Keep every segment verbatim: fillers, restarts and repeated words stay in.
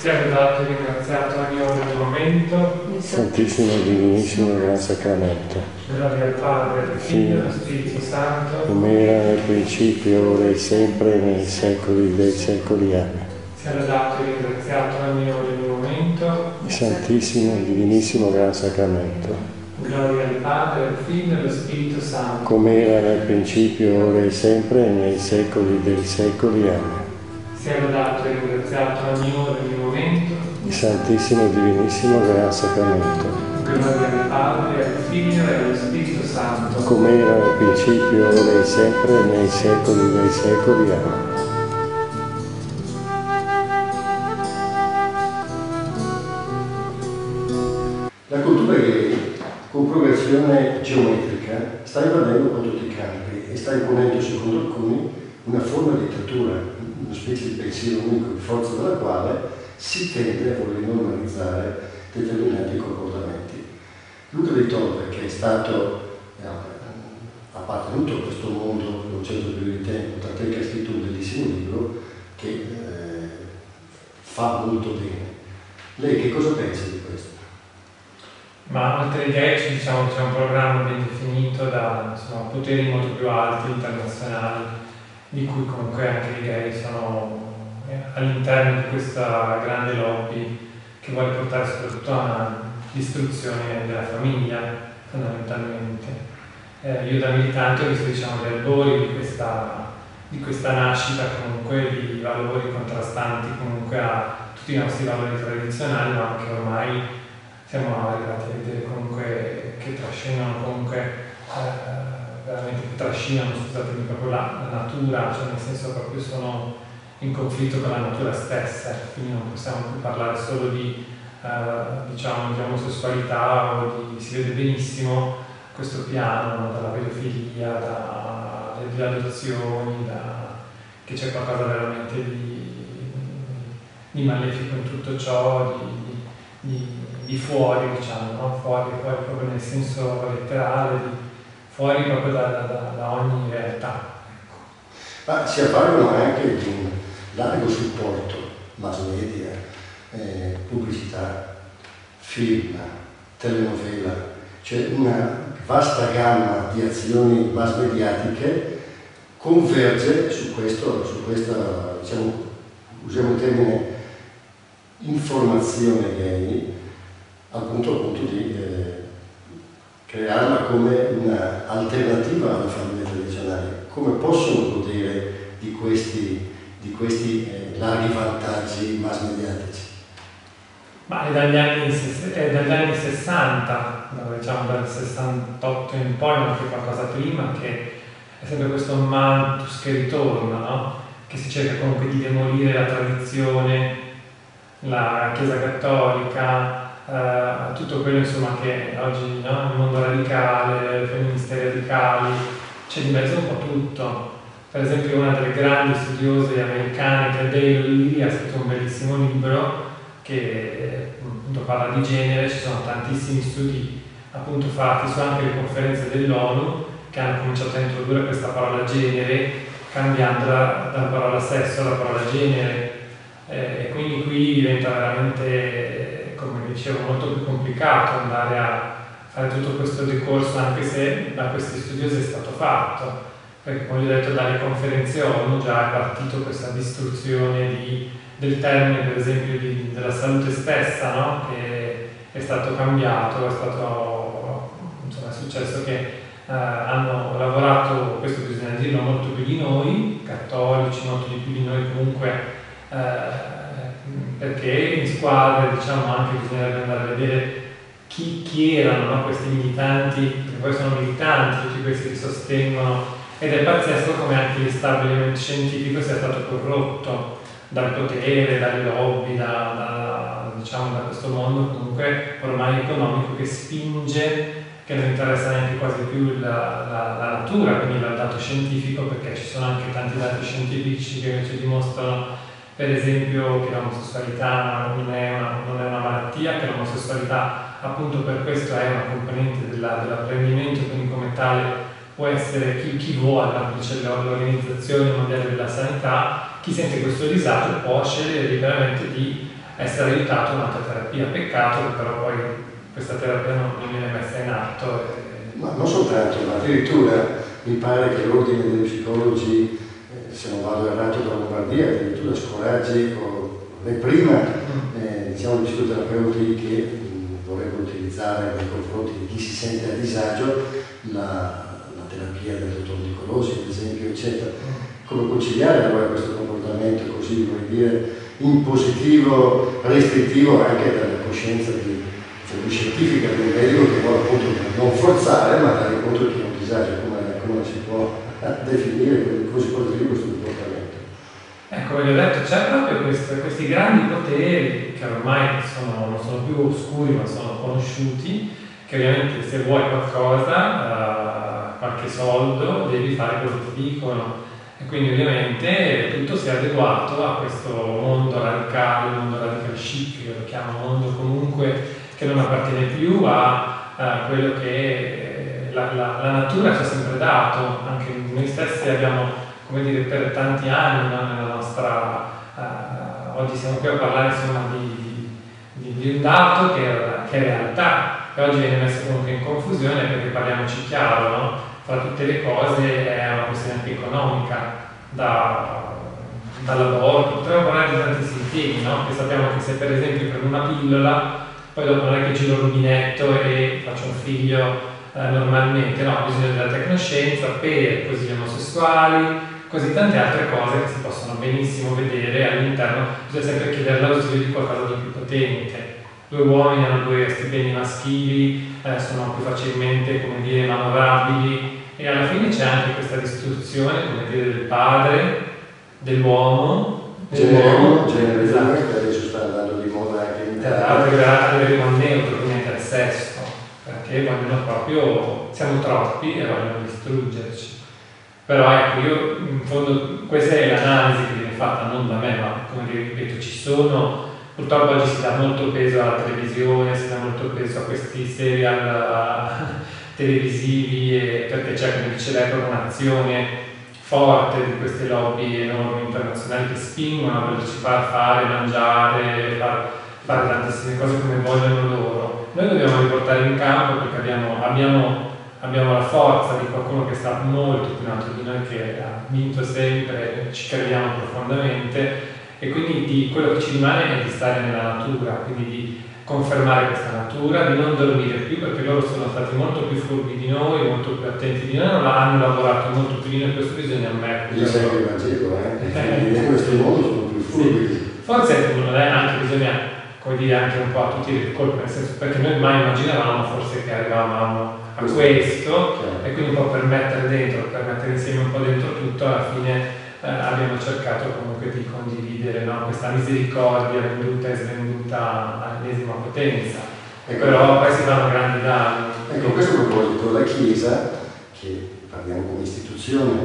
Sia lodato e ringraziato ogni ora del momento. Santissimo e Divinissimo Gran Sacramento. Gloria al Padre, al Figlio e allo Spirito Santo. Come era nel principio, ora e sempre, nei secoli dei secoli. Amen. Sia lodato e ringraziato ogni ora del momento. Santissimo e Divinissimo Gran Sacramento. Gloria al Padre, al Figlio e allo Spirito Santo. Come era nel principio, ora e sempre, nei secoli dei secoli. Amen. Sia lodato e ringraziato ogni ora del momento. Santissimo e Divinissimo Gran Sacramento. Gloria al Padre, al Figlio e allo Spirito Santo. Come era nel principio, ora e sempre, nei secoli dei secoli. Amen. La cultura gay, con progressione geometrica, sta invadendo quasi tutti i campi e sta imponendo, secondo alcuni, una forma di dittatura, una specie di pensiero unico in forza della quale si tende a voler normalizzare determinati comportamenti. Luca di Torre, che è stato eh, appartenuto a questo mondo per un certo periodo di tempo, tant'è che ha scritto un bellissimo libro che eh, fa molto bene. Lei che cosa pensa di questo? Ma oltre ai gay diciamo, c'è un programma ben definito da insomma, poteri molto più alti, internazionali, di cui comunque anche i gay sono eh, all'interno di questa grande lobby che vuole portare soprattutto a una distruzione della famiglia, fondamentalmente. Eh, io da militante ho visto diciamo, gli albori di questa, di questa nascita comunque di valori contrastanti comunque a tutti i nostri valori tradizionali, ma anche ormai siamo arrivati a vedere comunque che trascinano comunque eh, veramente che trascinano, scusatemi, proprio la, la natura, cioè nel senso proprio sono in conflitto con la natura stessa, quindi non possiamo più parlare solo di, eh, diciamo, di omosessualità o di, si vede benissimo questo piano, no? Dalla pedofilia, dalle adozioni, da, che c'è qualcosa veramente di, di malefico in tutto ciò, di, di, di fuori, diciamo, no? fuori, fuori proprio nel senso letterale, di, fuori proprio da, da, da ogni realtà. Ma si avvalgono anche di un largo supporto, mass media, eh, pubblicità, film, telenovela, cioè una vasta gamma di azioni mass mediatiche converge su questo, su questa, diciamo, usiamo il termine informazione gay, al punto appunto di eh, crearla come un'alternativa alla famiglia tradizionale. Come possono godere di questi, di questi eh, larghi vantaggi mass mediatici? Ma è dagli anni, è dagli anni sessanta, diciamo dal sessantotto in poi, ma anche qualcosa prima, che è sempre questo mantus che ritorna, no? Che si cerca comunque di demolire la tradizione, la Chiesa cattolica, Uh, tutto quello insomma che oggi no, il mondo radicale, le femministe radicali, c'è di mezzo un po' tutto. Per esempio una delle grandi studiose americane, che è Dale O'Leary, ha scritto un bellissimo libro che appunto parla di genere, ci sono tantissimi studi appunto fatti su anche le conferenze dell'ONU che hanno cominciato a introdurre questa parola genere, cambiandola dalla parola sesso alla parola genere, eh, e quindi qui diventa veramente, come dicevo, molto più complicato andare a fare tutto questo decorso, anche se da questi studiosi è stato fatto, perché come vi ho detto dalle conferenze ONU già è partito questa distruzione di, del termine, per esempio, di, della salute stessa, no? Che è stato cambiato, è stato, insomma, è successo che eh, hanno lavorato, questo bisogna dirlo, molto più di noi, cattolici, molto di più di noi comunque, eh, perché in squadra, diciamo, anche bisognerebbe andare a vedere chi, chi erano, no? Questi militanti, che poi sono militanti, tutti questi che sostengono, ed è pazzesco come anche l'establishment scientifico sia stato corrotto dal potere, dalle lobby, da, da, diciamo, da questo mondo comunque ormai economico che spinge, che non interessa neanche quasi più la, la, la natura, quindi il dato scientifico, perché ci sono anche tanti dati scientifici che invece dimostrano, per esempio, che l'omosessualità non è una, non è una malattia, che l'omosessualità appunto per questo è una componente della, dell'apprendimento, quindi come tale può essere chi, chi vuole, c'è l'Organizzazione Mondiale della Sanità, chi sente questo disagio può scegliere liberamente di essere aiutato un'altra terapia. Peccato che però poi questa terapia non, non viene messa in atto. E... Ma non soltanto, ma addirittura mi pare che l'ordine degli psicologi, eh, se non vado errato da Lombardia, addirittura scoraggi o reprima eh, diciamo, gli psicoterapeuti che mh, vorrebbero utilizzare nei confronti di chi si sente a disagio la, la terapia del dottor Nicolosi, ad esempio, eccetera. Come conciliare allora questo comportamento così, vuol dire, impositivo, restrittivo anche dalla coscienza di, cioè, di scientifica di un medico che vuole appunto non forzare, ma dare conto che è un disagio, come, come si può definire, come si può definire questo comportamento. Ecco, come vi ho detto, c'è proprio questo, questi grandi poteri che ormai sono, non sono più oscuri ma sono conosciuti, che ovviamente se vuoi qualcosa, uh, qualche soldo, devi fare quello che ti dicono. E quindi ovviamente tutto si è adeguato a questo mondo radicale, mondo radical chic, che lo chiamo mondo comunque che non appartiene più a, a quello che la, la, la natura ci ha sempre dato. Anche noi stessi abbiamo, come dire, per tanti anni, no, nella nostra uh, oggi siamo qui a parlare insomma di, di, di un dato che è, che è realtà, che oggi viene messo comunque in confusione perché, parliamoci chiaro, no? Tra tutte le cose è una questione anche economica, da, dal lavoro, potremmo parlare di tantissimi temi, no? Che sappiamo che se per esempio prendo una pillola, poi dopo non è che giro il rubinetto e faccio un figlio eh, normalmente, no, bisogna della tecnoscienza per così omosessuali, così tante altre cose che si possono benissimo vedere all'interno, bisogna sempre chiedere l'ausilio di qualcosa di più potente. Due uomini hanno due stipendi maschili, eh, sono più facilmente, come dire, manovrabili, e alla fine c'è anche questa distruzione, come dire, del padre, dell'uomo, dell'uomo, genere, esatto, che adesso sta andando di moda anche in Italia. Esatto, che arriva neutro, quindi al sesto, perché vogliono proprio, siamo troppi e vogliono distruggerci. Però ecco, io in fondo, questa è l'analisi che viene fatta non da me, ma come ripeto, ci sono. Purtroppo oggi si dà molto peso alla televisione, si dà molto peso a questi serial televisivi, e perché c'è, come dice lei, proprio un'azione forte di queste lobby enormi internazionali che spingono a volerci far fare, mangiare, far, fare tantissime cose come vogliono loro. Noi dobbiamo riportare in campo perché abbiamo, abbiamo, abbiamo la forza di qualcuno che sta molto più in alto di noi, che ha vinto sempre, ci crediamo profondamente. E quindi di, quello che ci rimane è di stare nella natura, quindi di confermare questa natura, di non dormire più, perché loro sono stati molto più furbi di noi, molto più attenti di noi, non hanno lavorato molto più di noi, questo bisogna ammettere. Io sempre il Vangelo, eh? In questo mondo sono più furbi. Sì. Forse non è anche, bisogna, come dire, anche un po' a tutti il colpo, nel senso, perché noi mai immaginavamo forse che arrivavamo a questo, questo e quindi un po' per mettere dentro, per mettere insieme un po' dentro tutto, alla fine Eh, abbiamo cercato comunque di condividere, no? Questa misericordia venduta e svenduta all'ennesima potenza, ecco, però poi si fanno grandi danni. Ecco, a questo proposito la Chiesa, che parliamo come istituzione,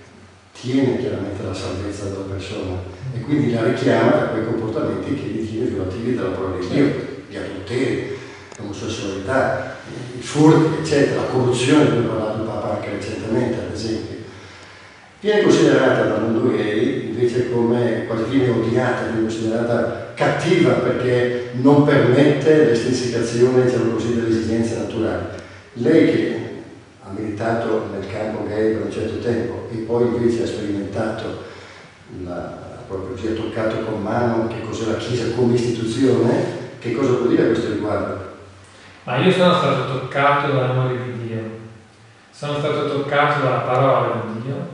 tiene chiaramente la salvezza della persona e quindi la richiama da quei comportamenti che li tiene violativi della parola di Dio, gli adulteri, l'omosessualità, i furti, eccetera, la corruzione, di cui ha parlato il Papa anche recentemente, ad esempio. Viene considerata dal mondo gay invece come, quasi viene odiata, viene considerata cattiva perché non permette l'estensificazione, diciamo così, delle esigenze naturali. Lei che ha militato nel campo gay per un certo tempo e poi invece ha sperimentato, la, proprio così, ha toccato con mano che cos'è la Chiesa come istituzione, che cosa può dire a questo riguardo? Ma io sono stato toccato dall'amore di Dio, sono stato toccato dalla parola di Dio,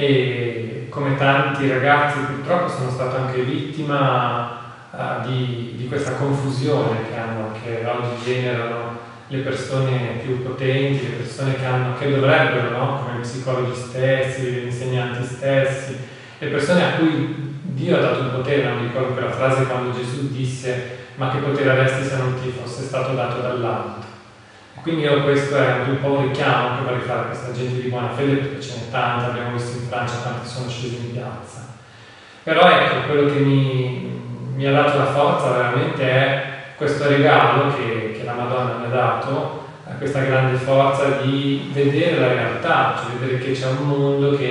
e come tanti ragazzi purtroppo sono stato anche vittima uh, di, di questa confusione che hanno, che oggi generano le persone più potenti, le persone che, hanno, che dovrebbero, no? Come gli psicologi stessi, gli insegnanti stessi, le persone a cui Dio ha dato il potere. Non mi ricordo quella frase quando Gesù disse: ma che potere avresti se non ti fosse stato dato dall'alto? Quindi io, questo è anche un po' un richiamo che vorrei fare a questa gente di buona fede, perché ce n'è tanta, abbiamo visto in Francia quanti sono scesi in piazza. Però ecco, quello che mi, mi ha dato la forza veramente è questo regalo che, che la Madonna mi ha dato, questa grande forza di vedere la realtà, cioè vedere che c'è un mondo che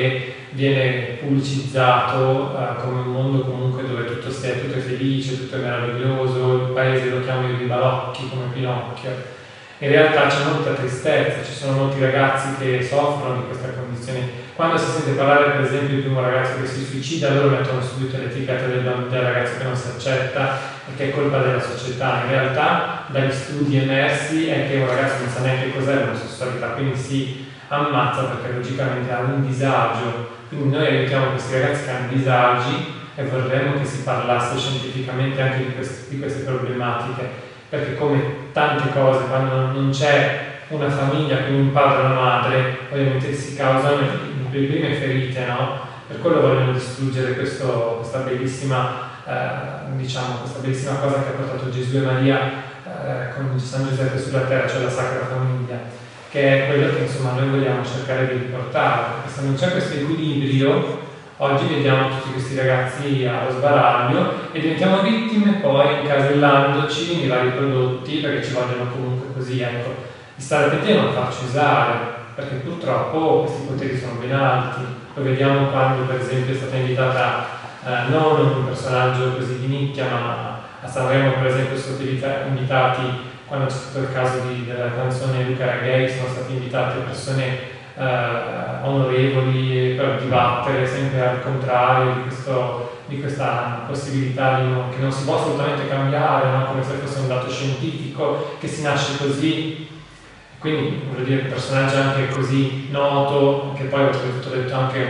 viene pubblicizzato uh, come un mondo comunque dove tutto, stia, tutto è felice, tutto è meraviglioso, il paese lo chiamano i balocchi come Pinocchio. In realtà c'è molta tristezza, ci sono molti ragazzi che soffrono di questa condizione. Quando si sente parlare per esempio di un ragazzo che si suicida, loro mettono subito l'etichetta del, del ragazzo che non si accetta e che è colpa della società. In realtà dagli studi emersi è che un ragazzo non sa neanche cos'è l'omosessualità, quindi si ammazza perché logicamente ha un disagio. Quindi noi aiutiamo questi ragazzi che hanno disagi e vorremmo che si parlasse scientificamente anche di queste, di queste problematiche, perché come tante cose, quando non c'è una famiglia, quindi un padre e una madre, ovviamente si causano le prime ferite, no? Per quello vogliono distruggere questo, questa bellissima, eh, diciamo, questa bellissima cosa che ha portato Gesù e Maria eh, con San Giuseppe sulla terra, cioè la Sacra Famiglia, che è quello che insomma noi vogliamo cercare di riportare, perché se non c'è questo equilibrio, oggi vediamo tutti questi ragazzi allo sbaraglio e diventiamo vittime poi incasellandoci nei vari prodotti, perché ci vogliono comunque così, ecco, di stare attenti a non farci usare, perché purtroppo questi poteri sono ben alti. Lo vediamo quando per esempio è stata invitata eh, non un personaggio così di nicchia, ma a Sanremo per esempio sono stati invitati, quando c'è stato il caso di, della canzone Luca era gay, sono state invitate persone Uh, onorevoli per dibattere sempre al contrario di, questo, di questa possibilità di non, che non si può assolutamente cambiare, no? Come se fosse un dato scientifico, che si nasce così. Quindi voglio dire, un personaggio anche così noto, che poi oltretutto ha detto anche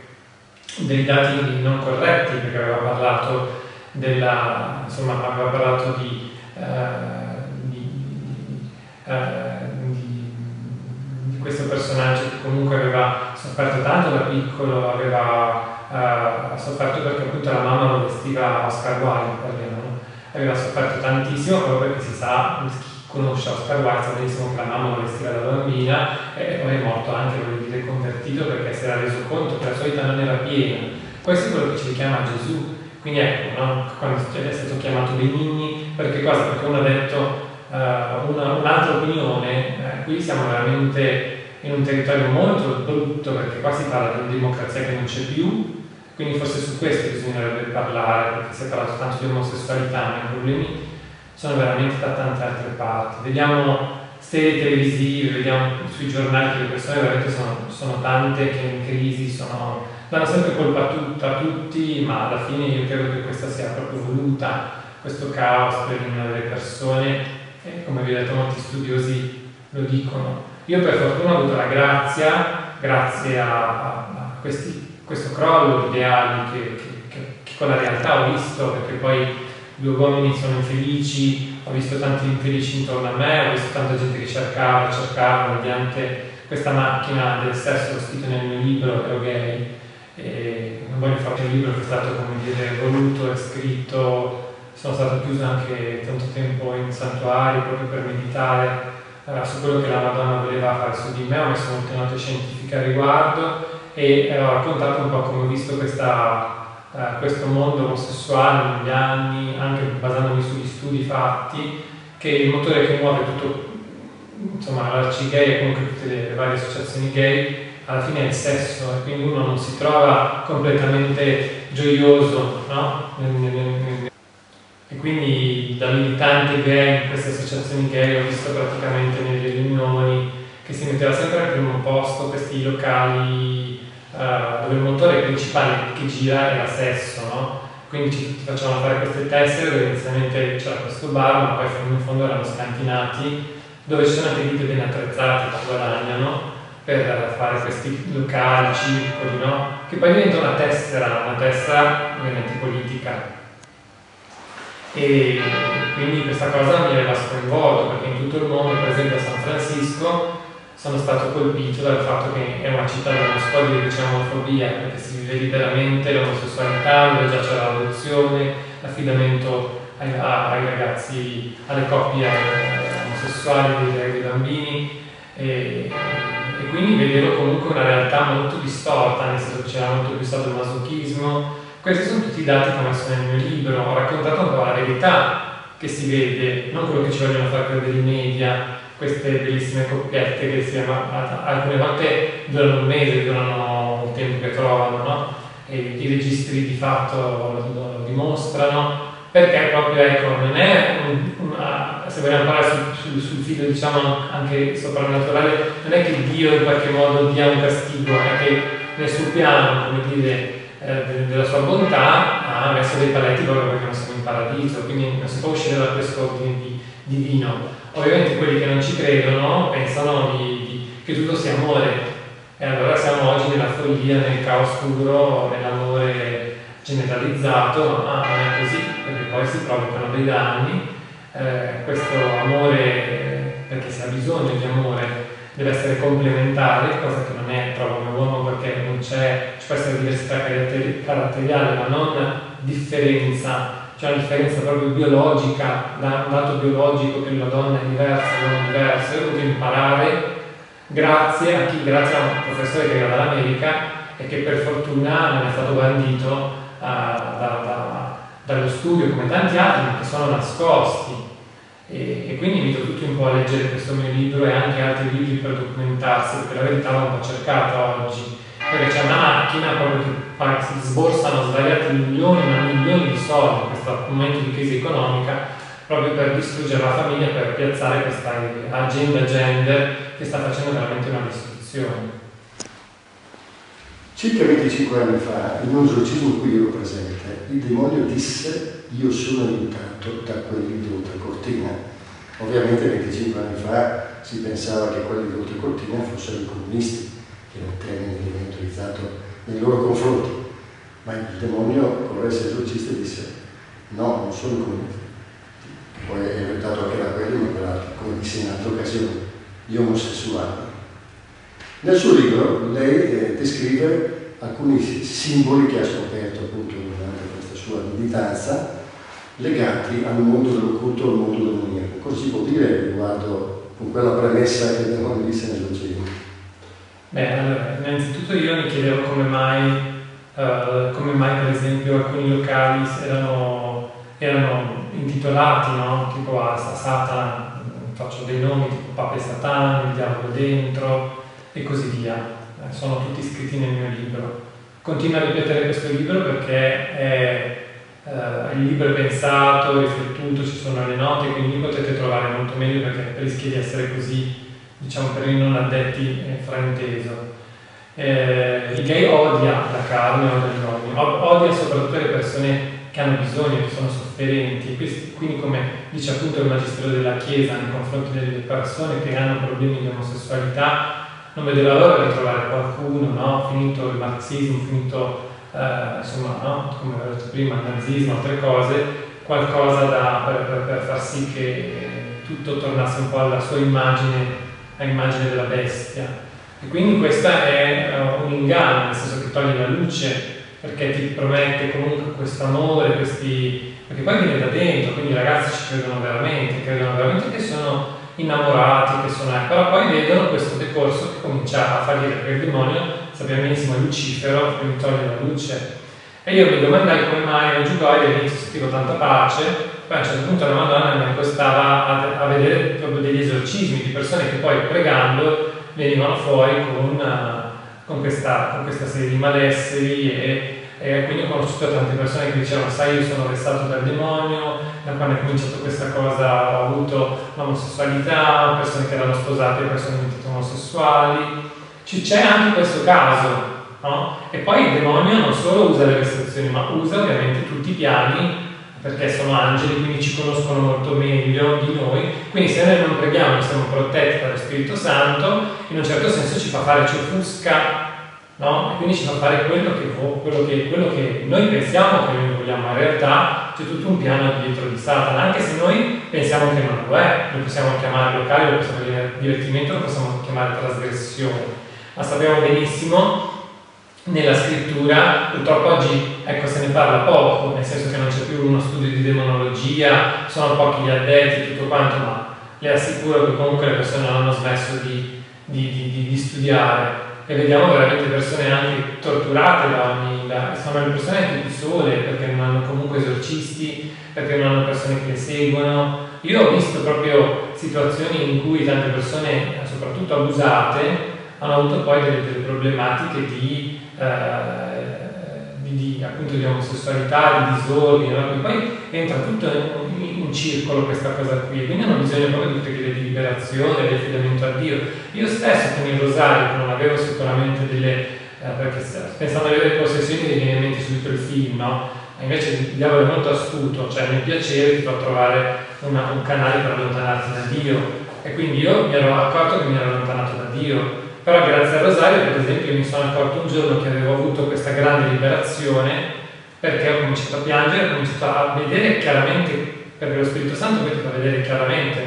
dei dati non corretti, perché aveva parlato della, insomma, aveva parlato di, uh, di, uh, di questo personaggio che comunque aveva sofferto tanto da piccolo, aveva uh, sofferto perché appunto la mamma lo vestiva Oscar Wilde, parliamo, aveva sofferto tantissimo proprio perché si sa, chi conosce Oscar Wilde sa benissimo che la mamma lo vestiva da bambina e poi è morto anche, voglio dire, convertito perché si era reso conto che la sua vita non era piena. Questo è quello che ci richiama Gesù, quindi ecco, no? Quando è stato chiamato Benigni, perché cosa? Perché uno ha detto Uh, una, un'altra opinione, eh, qui siamo veramente in un territorio molto brutto, perché qua si parla di una democrazia che non c'è più, quindi forse su questo bisognerebbe parlare, perché si è parlato tanto di omosessualità, ma i problemi sono veramente da tante altre parti. Vediamo serie televisive, vediamo sui giornali che le persone veramente sono, sono tante che in crisi, sono, danno sempre colpa a, tut, a tutti, ma alla fine io credo che questa sia proprio voluta, questo caos per le persone. E come vi ho detto, molti studiosi lo dicono. Io per fortuna ho avuto la grazia, grazie a, a, a questi, questo crollo di ideali che, che, che, che con la realtà ho visto, perché poi due uomini sono infelici, ho visto tanti infelici intorno a me, ho visto tanta gente che cercava, cercava mediante questa macchina del sesso, l'ho scritto nel mio libro, ero gay, e non voglio fare un libro che è stato, come dire, voluto e scritto. Sono stato chiuso anche tanto tempo in santuari proprio per meditare eh, su quello che la Madonna voleva fare su di me. Ho messo molte note scientifiche al riguardo e eh, ho raccontato un po' come ho visto questa, eh, questo mondo omosessuale negli anni, anche basandomi sugli studi fatti, che il motore che muove tutto, insomma, l'Arcigay e comunque tutte le, le varie associazioni gay, alla fine è il sesso, e quindi uno non si trova completamente gioioso, no? E quindi da militante gay in queste associazioni gay ho visto praticamente nelle riunioni che si metteva sempre al primo posto questi locali uh, dove il motore principale che gira era sesso, no? Quindi ci facevano fare queste tessere dove inizialmente c'era questo bar, ma poi in fondo erano scantinati, dove ci sono anche vite ben attrezzate che guadagnano per fare questi locali, circoli, no? Che poi diventa una tessera, una tessera ovviamente politica. E quindi questa cosa mi aveva sconvolto, perché in tutto il mondo, per esempio a San Francisco, sono stato colpito dal fatto che è una città dove non si può dire che c'è omofobia, perché si vive liberamente l'omosessualità, dove già c'è l'adozione, l'affidamento ai, ai ragazzi, alle coppie omosessuali, dei, dei bambini, e, e quindi vedevo comunque una realtà molto distorta, nel senso che c'era molto più sadomasochismo. Questi sono tutti i dati che ho messo nel mio libro, ho raccontato un po' la verità che si vede, non quello che ci vogliono far credere i media, queste bellissime coppiette che si alcune volte durano un mese, durano il tempo che trovano, no? E i registri di fatto lo, lo dimostrano, perché proprio, ecco, non è una, se vogliamo parlare sul, sul, sul filo, diciamo, anche soprannaturale, non è che Dio in qualche modo dia un castigo, è che nel suo piano, come dire, eh, della sua bontà ha messo dei paletti proprio perché non siamo in paradiso, quindi non si può uscire da questo ordine di, divino. Ovviamente quelli che non ci credono pensano di, di, che tutto sia amore, e allora siamo oggi nella follia, nel caos puro, nell'amore generalizzato, ma non è così, perché poi si provocano dei danni. Eh, questo amore, perché si ha bisogno di amore, deve essere complementare, cosa che non è, trovo come uomo, perché non c'è, ci può essere diversità caratteriale, ma non differenza. C'è una differenza proprio biologica, da un dato biologico che la donna è diversa, l'uomo è diverso. Io ho dovuto imparare, grazie a chi, grazie a un professore che arriva dall'America e che per fortuna non è stato bandito uh, da, da, dallo studio come tanti altri, ma che sono nascosti. E, e quindi invito tutti un po' a leggere questo mio libro e anche altri libri per documentarsi, perché la verità l'ho un po' cercata oggi. Perché c'è una macchina proprio che si sborsano svariati milioni, ma milioni di soldi in questo momento di crisi economica, proprio per distruggere la famiglia, per piazzare questa agenda gender che sta facendo veramente una distruzione. Circa venticinque anni fa, in un esorcismo in cui io ero presente, il demonio disse: io sono aiutato da quelli di oltrecortina. Ovviamente venticinque anni fa si pensava che quelli di oltrecortina fossero i comunisti, che era un termine che viene utilizzato nei loro confronti, ma il demonio, con l'essere esorcista, disse: no, non sono comunisti. Poi è aiutato anche da quelli, ma per altri, come disse in altre occasioni, gli omosessuali. Nel suo libro lei eh, descrive alcuni simboli che ha scoperto appunto durante questa sua militanza, legati al mondo dell'occulto, al mondo demoniaco. Cosa si può dire riguardo con quella premessa che il demonio disse nell'Oceano? Beh, allora, innanzitutto io mi chiedevo come mai, uh, come mai per esempio alcuni locali erano, erano intitolati, no? Tipo a, a Satana, faccio dei nomi tipo Papa e Satana, il diavolo dentro e così via. Eh, sono tutti scritti nel mio libro. Continuo a ripetere questo libro perché è, uh, il libro è pensato, riflettuto, ci sono le note, quindi potete trovare molto meglio perché rischia di essere così, diciamo, per i non addetti eh, frainteso. Eh, il gay odia la carne, odia gli uomini, odia soprattutto le persone che hanno bisogno, che sono sofferenti, quindi come dice appunto il Magistero della Chiesa nei confronti delle persone che hanno problemi di omosessualità, non vedeva l'ora di trovare qualcuno, no? Finito il marxismo, finito eh, insomma, no? Come ho detto prima, il nazismo, altre cose, qualcosa da, per, per, per far sì che tutto tornasse un po' alla sua immagine, a immagine della bestia. E quindi questo è uh, un inganno, nel senso che toglie la luce, perché ti promette comunque questo amore, questi... perché poi viene da dentro, quindi i ragazzi ci credono veramente, credono veramente che sono innamorati, che sono... però poi vedono questo decorso che comincia a fallire, perché il demonio, sappiamo benissimo, è Lucifero, quindi toglie la luce. E io mi domandai come mai ero giudò e all'inizio sentivo tanta pace, poi a un certo punto la Madonna mi accostava a, a vedere proprio degli esorcismi di persone che poi pregando venivano fuori con, uh, con, questa, con questa serie di malesseri e, e quindi ho conosciuto tante persone che dicevano: sai, io sono vessato dal demonio, da quando è cominciato questa cosa ho avuto l'omosessualità, persone che erano sposate e persone diventati omosessuali. C'è anche questo caso, no? E poi il demonio non solo usa le restrizioni, ma usa ovviamente tutti i piani, perché sono angeli, quindi ci conoscono molto meglio di noi, quindi se noi non preghiamo, siamo protetti dallo Spirito Santo, in un certo senso ci fa fare, ci offusca, no? E quindi ci fa fare quello che, quello che, quello che noi pensiamo che noi vogliamo, ma in realtà c'è tutto un piano dietro di Satana, anche se noi pensiamo che non lo è, lo possiamo chiamare locale, lo possiamo chiamare divertimento, lo possiamo chiamare trasgressione, ma sappiamo benissimo nella scrittura, purtroppo oggi ecco, se ne parla poco, nel senso che non c'è più uno studio di demonologia, sono pochi gli addetti, tutto quanto, ma le assicuro che comunque le persone non hanno smesso di, di, di, di studiare e vediamo veramente persone anche torturate da ogni, da, sono le persone anche più sole perché non hanno comunque esorcisti, perché non hanno persone che le seguono. Io ho visto proprio situazioni in cui tante persone, soprattutto abusate, hanno avuto poi delle, delle problematiche di, eh, di, di, appunto, di omosessualità, di disordine, no? Quindi poi entra tutto in, in, in circolo questa cosa qui, quindi hanno bisogno proprio di preghiere di liberazione, di affidamento a Dio. Io stesso con il rosario, che non avevo sicuramente delle, eh, perché pensando ad avere possessioni mi viene in mente subito il film, no? Invece il diavolo è molto astuto, cioè nel piacere ti fa trovare una, un canale per allontanarti da Dio, e quindi io mi ero accorto che mi ero allontanato da Dio. Però grazie al rosario, per esempio, mi sono accorto un giorno che avevo avuto questa grande liberazione, perché ho cominciato a piangere, ho cominciato a vedere chiaramente, perché lo Spirito Santo poi ti fa vedere chiaramente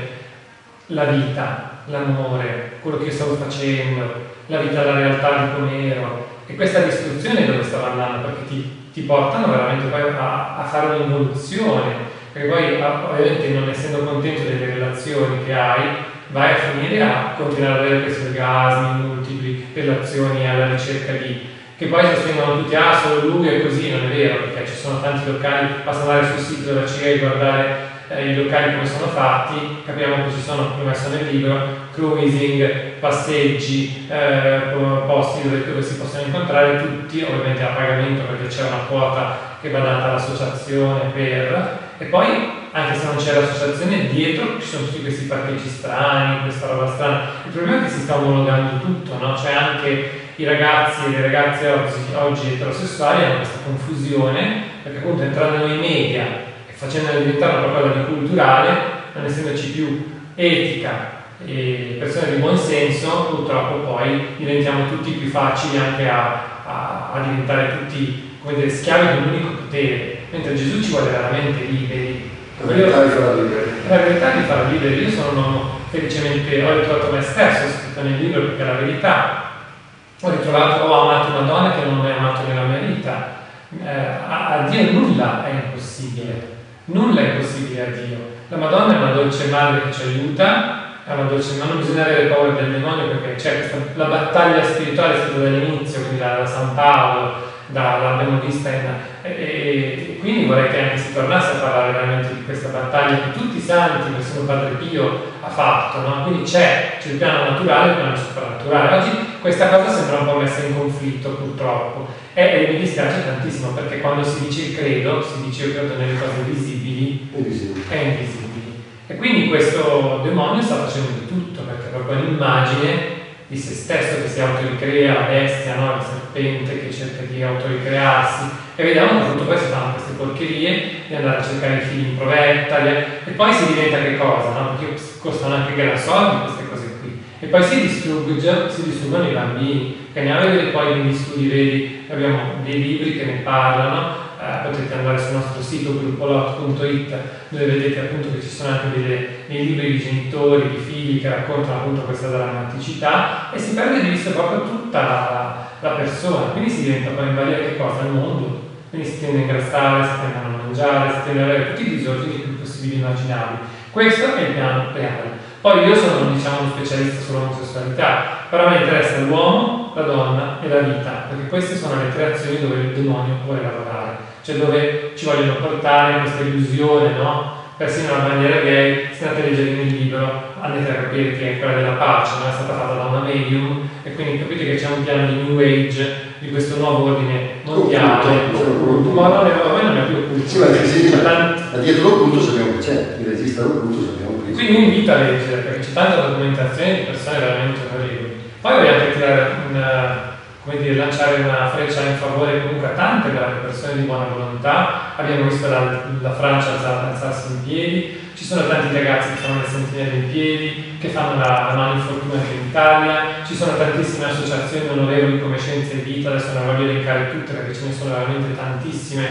la vita, l'amore, quello che io stavo facendo, la vita, la realtà di come ero, e questa distruzione dove stavo andando, perché ti, ti portano veramente poi a, a fare un'involuzione, perché poi ovviamente non essendo contento delle relazioni che hai, vai a finire a continuare ad avere questi orgasmi multipli, relazioni alla ricerca di, che poi sostengono tutti, ah solo lui è così, non è vero, perché ci sono tanti locali, basta andare sul sito della C I A e guardare eh, i locali come sono fatti, capiamo che ci sono, come messo nel libro, cruising, passeggi, eh, posti dove, dove si possono incontrare tutti, ovviamente a pagamento perché c'è una quota che va data all'associazione per, e poi anche se non c'è l'associazione, dietro ci sono tutti questi parcheggi strani, questa roba strana. Il problema è che si sta omologando tutto, no? Cioè anche i ragazzi e le ragazze oggi, oggi eterosessuali hanno questa confusione, perché appunto entrando nei media e facendone diventare una qualcosa di culturale, non essendoci più etica e persone di buon senso, purtroppo poi diventiamo tutti più facili anche a, a, a diventare tutti, come dire, schiavi di un unico potere, mentre Gesù ci vuole veramente liberi. La verità di farla liberi. La verità di farla liberi. Io sono un uomo, felicemente, ho ritrovato me stesso, ho scritto nel libro perché è la verità. Ho ritrovato, ho amato una donna che non ho mai amato nella mia vita. Eh, a, a Dio nulla è impossibile. Nulla è impossibile a Dio. La Madonna è una dolce madre che ci aiuta, è una dolce, ma non bisogna avere paura del demonio, perché c'è questa, la battaglia spirituale è stata dall'inizio, quindi da, da San Paolo, da, l'abbiamo vista in, e, e quindi vorrei che anche si tornasse a parlare veramente di questa battaglia che tutti i santi, persino Padre Pio ha fatto, no? Quindi c'è, c'è il piano naturale e il piano soprannaturale. Oggi questa cosa sembra un po' messa in conflitto, purtroppo, e, e mi dispiace tantissimo, perché quando si dice il credo, si dice io credo nelle cose visibili e invisibili, e quindi questo demonio sta facendo di tutto, perché è proprio un'immagine di se stesso che si autoricrea, la bestia, no? Il serpente che cerca di autoricrearsi, e vediamo che appunto poi si fanno queste porcherie di andare a cercare i figli in provetta, e poi si diventa che cosa, no? Perché costano anche gran soldi queste cose qui, e poi si distruggono, si distruggono i bambini, che ne avete poi negli studi, vedi, abbiamo dei libri che ne parlano. Eh, potete andare sul nostro sito gruppolot punto it, dove vedete appunto che ci sono anche delle, dei libri di genitori, di figli che raccontano appunto questa drammaticità, e si perde di vista proprio tutta la, la persona, quindi si diventa poi in varia che cosa? Il mondo, quindi si tende a ingrassare, si tende a non mangiare, si tende ad avere tutti i disordini più possibili e immaginabili. Questo è il piano reale. Poi io sono, diciamo, uno specialista sull'omosessualità, però mi interessa l'uomo, la donna e la vita, perché queste sono le tre azioni dove il demonio vuole lavorare, cioè dove ci vogliono portare questa illusione, no? Persino la bandiera gay, se andate a leggere il libro, andate a capire che è quella della pace, no? È stata fatta da una medium, e quindi capite che c'è un piano di New Age, di questo nuovo ordine mondiale, ma non è, a me non è più occulto. Sì, ma, sì, ma, tanti... ma dietro l'occulto sappiamo che c'è, il regista l'occulto sappiamo che c'è. Quindi invito a leggere, perché c'è tanta documentazione di persone veramente onorevoli. Poi voglio anche tirare una, come dire, lanciare una freccia in favore comunque a tante brave persone di buona volontà. Abbiamo visto la, la Francia alzarsi in piedi, ci sono tanti ragazzi che fanno le sentinelle in piedi, che fanno la, la mano in fortuna anche in Italia, ci sono tantissime associazioni onorevoli come Scienza e Vita, adesso non voglio elencare tutte perché ce ne sono veramente tantissime,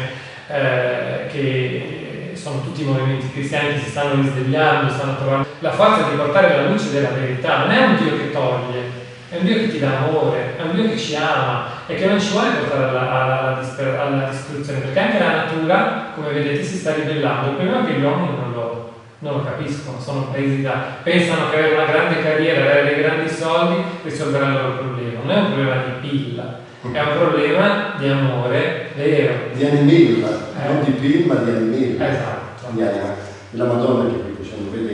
eh, che sono tutti i movimenti cristiani che si stanno risvegliando, stanno trovando la forza di portare la luce della verità. Non è un Dio che toglie, è un Dio che ti dà amore, è un Dio che ci ama e che non ci vuole portare alla, alla, alla, disper- alla distruzione, perché anche la natura, come vedete, si sta ribellando. Il problema è che gli uomini non lo, non lo capiscono, sono presi da, pensano che avere una grande carriera, avere dei grandi soldi risolverà il loro problema. Non è un problema di pilla, è un problema di amore vero. Di animilla, eh? Non di pill, ma di animilla. Esatto. Di anima. La Madonna che qui possiamo vedere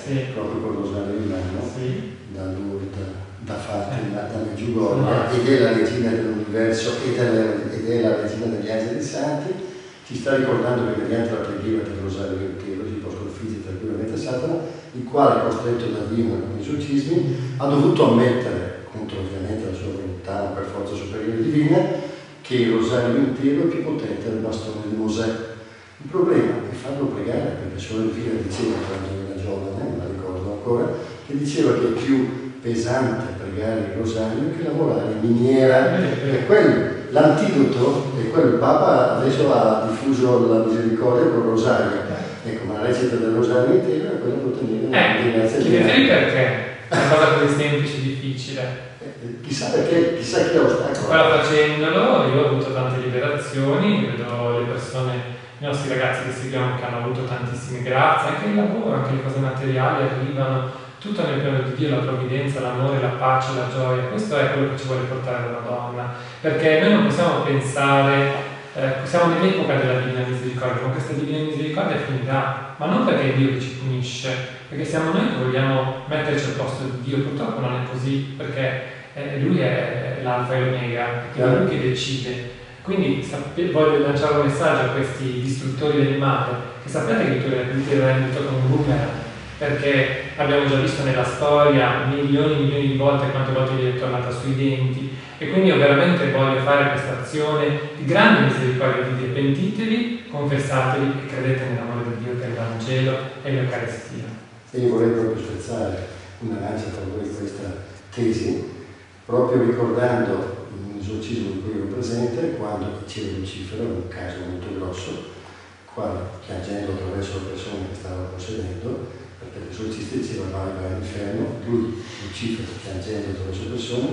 sì. proprio con il rosario in mano, sì. da Lourdes, da Fatima, da Medjugorje, ed è la regina dell'universo ed è la regina degli angeli santi, ci sta ricordando che mediante la preghiera del rosario intero si può sconfiggere tranquillamente Satana, il quale, costretto da Dio con i esorcismi, ha dovuto ammettere, contro ovviamente la sua volontà, ma per forza superiore divina, che il rosario intero è più potente del bastone di Mosè. Il problema è farlo pregare, perché solo il figlio diceva, quando era giovane, me la ricordo ancora, che diceva che è più pesante pregare il rosario che lavorare in miniera. E quello, l'antidoto è quello, il Papa adesso ha diffuso la misericordia col rosario. Ecco, ma la receta del rosario intero è quella per ottenere una ordinanza di chiedeteli perché è una cosa così semplice e difficile. Chissà perché, chissà chi è ostacolo. Però facendolo io ho avuto tante liberazioni, vedo le persone, i nostri ragazzi che seguiamo che hanno avuto tantissime grazie, anche il lavoro, anche le cose materiali arrivano, tutto nel piano di Dio, la provvidenza, l'amore, la pace, la gioia. Questo è quello che ci vuole portare la Madonna, perché noi non possiamo pensare, eh, siamo nell'epoca della Divina Misericordia, ma questa Divina Misericordia finirà, ma non perché è Dio che ci punisce, perché siamo noi che vogliamo metterci al posto di Dio. Purtroppo non è così, perché eh, Lui è l'alfa e l'omega, è Lui che decide. Quindi voglio lanciare un messaggio a questi distruttori del male, che sapete che tu li rendi come un boomerang, perché abbiamo già visto nella storia milioni e milioni di volte quante volte gli è tornata sui denti, e quindi io veramente voglio fare questa azione di grande misericordia di Dio. Pentitevi, confessatevi e credete nell'amore di Dio che è il Vangelo e l'Eucaristia. E io vorrei proprio spezzare una lancia a favore di questa tesi, proprio ricordando un esorcismo di cui ero presente quando diceva Lucifero, un caso molto grosso, quando piangendo attraverso la persona che stava possedendo, perché l'esorcista diceva vai, vai all'inferno, lui, Lucifero, piangendo attraverso la persona,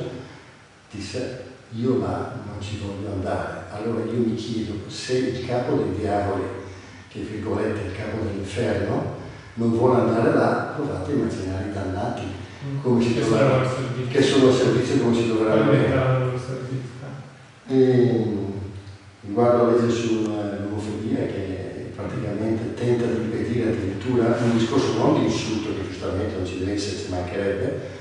disse io là non ci voglio andare. Allora io mi chiedo se il capo dei diavoli, che virgolette è il capo dell'inferno, non vuole andare là, provate a immaginare i dannati, come si dovranno, che sono al servizio, come si dovranno vedere. Riguardo la legge sull'omofobia, che praticamente tenta di impedire addirittura un discorso non di insulto, che giustamente non ci deve essere, ci mancherebbe,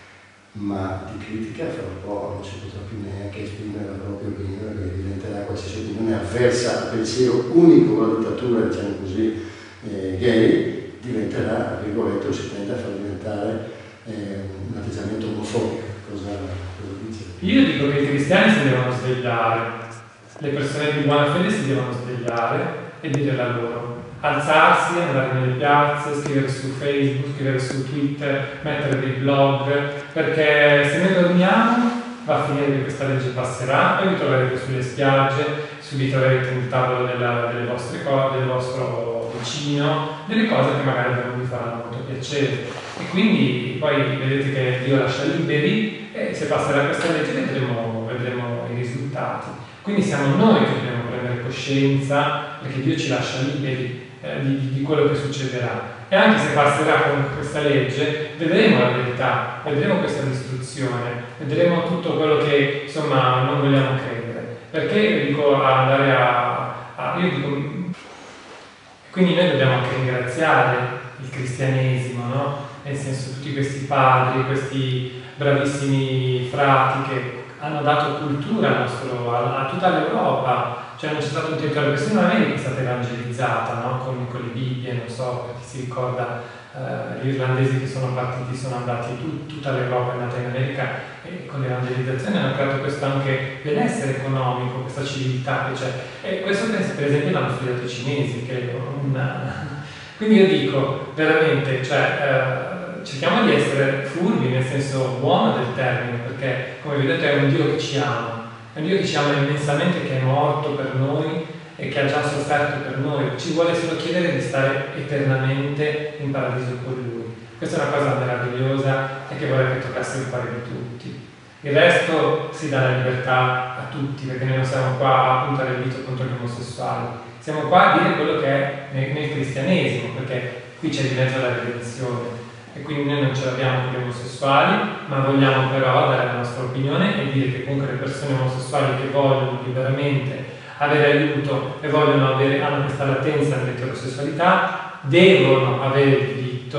ma di critica, fra un po' non si potrà più neanche esprimere la propria opinione, perché diventerà qualsiasi opinione avversa al pensiero unico con la dittatura, diciamo così, eh, gay, diventerà, a virgolette, o si tende a far diventare eh, un atteggiamento omofobico. Cosa, cosa dice? Io dico che i cristiani si devono svegliare, le persone di buona fede si devono svegliare e dire la loro. Alzarsi, andare nelle piazze, scrivere su Facebook, scrivere su Twitter, mettere dei blog, perché se noi dormiamo va a finire che questa legge passerà e vi troverete sulle spiagge, vi troverete nel tavolo della, delle vostre cose, del vostro vicino, delle cose che magari non vi faranno molto piacere. E quindi poi vedete che Dio lascia liberi e se passerà questa legge vedremo, vedremo i risultati. Quindi siamo noi che dobbiamo prendere coscienza, perché Dio ci lascia liberi eh, di, di quello che succederà. E anche se passerà con questa legge, vedremo la verità, vedremo questa distruzione, vedremo tutto quello che insomma non vogliamo credere. Perché io dico andare a, a io dico, quindi noi dobbiamo anche ringraziare il cristianesimo, no? Nel senso tutti questi padri, questi bravissimi frati che hanno dato cultura al nostro, a, a tutta l'Europa. Cioè non c'è stato un territorio, perché se non America è stata evangelizzata, no? con, con le Bibbie, non so, per chi si ricorda, eh, gli irlandesi che sono partiti, sono andati, tu, tutta l'Europa è andata in America e con l'evangelizzazione hanno creato questo anche benessere economico, questa civiltà che c'è. E questo per esempio l'hanno studiato i cinesi, che è una... Quindi io dico, veramente, cioè, eh, cerchiamo di essere furbi nel senso buono del termine, perché come vedete è un Dio che ci ama. È un Dio che ci ama immensamente, che è morto per noi e che ha già sofferto per noi. Ci vuole solo chiedere di stare eternamente in paradiso con Lui. Questa è una cosa meravigliosa e che vorrei che toccasse il cuore di tutti. Il resto si dà la libertà a tutti, perché noi non siamo qua a puntare il dito contro gli omosessuali. Siamo qua a dire quello che è nel, nel cristianesimo, perché qui c'è di mezzo la redenzione. E quindi noi non ce l'abbiamo con gli omosessuali, ma vogliamo però dare la nostra opinione e dire che comunque le persone omosessuali che vogliono liberamente avere aiuto e vogliono avere, hanno questa latenza nell'eterosessualità, devono avere il diritto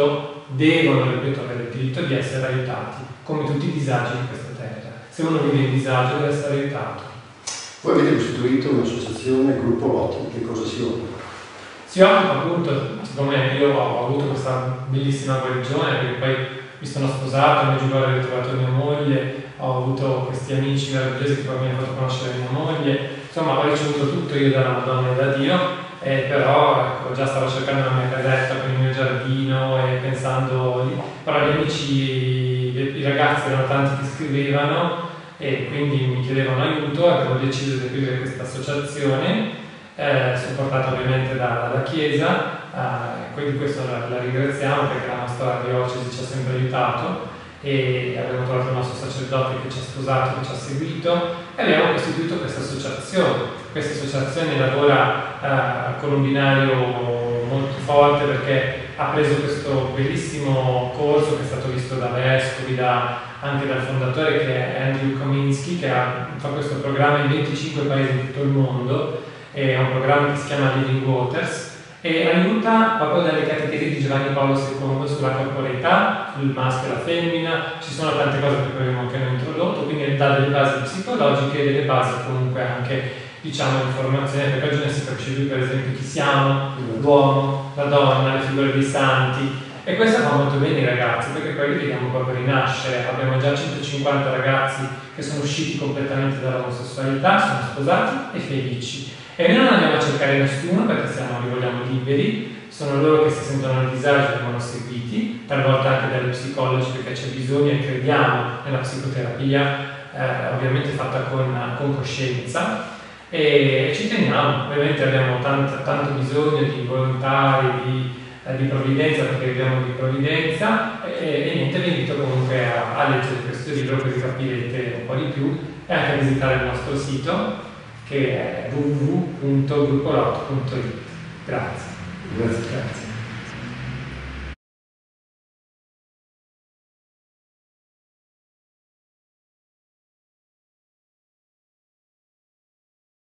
devono, ripeto, avere il diritto di essere aiutati, come tutti i disagi di questa terra. Se uno vive in disagio deve essere aiutato. Voi avete costituito un'associazione, Gruppo Lot, che cosa si occupa? Si occupa appunto, siccome io ho avuto questa bellissima guarigione, perché poi mi sono sposato, a Medjugorje ho ritrovato mia moglie, ho avuto questi amici meravigliosi che poi mi hanno fatto conoscere mia moglie, insomma ho ricevuto tutto io dalla Madonna e da Dio, eh, però ecco, già stavo cercando la mia casetta con il mio giardino e pensando, però gli amici, i ragazzi erano tanti che scrivevano e quindi mi chiedevano aiuto e avevo deciso di aprire questa associazione, eh, supportata ovviamente da, dalla Chiesa, eh, quindi questo la, la ringraziamo perché la nostra diocesi ci ha sempre aiutato e abbiamo trovato il nostro sacerdote che ci ha sposato, che ci ha seguito e abbiamo costituito questa associazione. Questa associazione lavora eh, con un binario molto forte perché ha preso questo bellissimo corso che è stato visto da vescovi, da, anche dal fondatore che è Andrew Kominsky, che ha, fa questo programma in venticinque paesi di tutto il mondo, è un programma che si chiama Living Waters e aiuta proprio dalle catechesi di Giovanni Paolo secondo sulla corporeità, sul maschio e la femmina, ci sono tante cose che abbiamo appena introdotto, quindi dà delle basi psicologiche e delle basi comunque anche, diciamo, di formazione, perché oggi ne si capisce più per esempio chi siamo, l'uomo, la donna, le figure dei santi, e questo fa molto bene i ragazzi, perché poi li vediamo proprio rinascere. Abbiamo già centocinquanta ragazzi che sono usciti completamente dall'omosessualità, sono sposati e felici. E noi non andiamo a cercare nessuno perché siamo, li vogliamo liberi, sono loro che si sentono a disagio e vengono seguiti, talvolta anche dagli psicologi perché c'è bisogno e crediamo nella psicoterapia, eh, ovviamente fatta con, con coscienza, e ci teniamo. Ovviamente abbiamo tanto, tanto bisogno di volontari, di, eh, di provvidenza perché viviamo di provvidenza e, e niente, vi invito comunque a, a leggere questo libro così capirete un po' di più e anche a visitare il nostro sito che è w w w punto gruppolot punto i t. Grazie. Grazie. Grazie.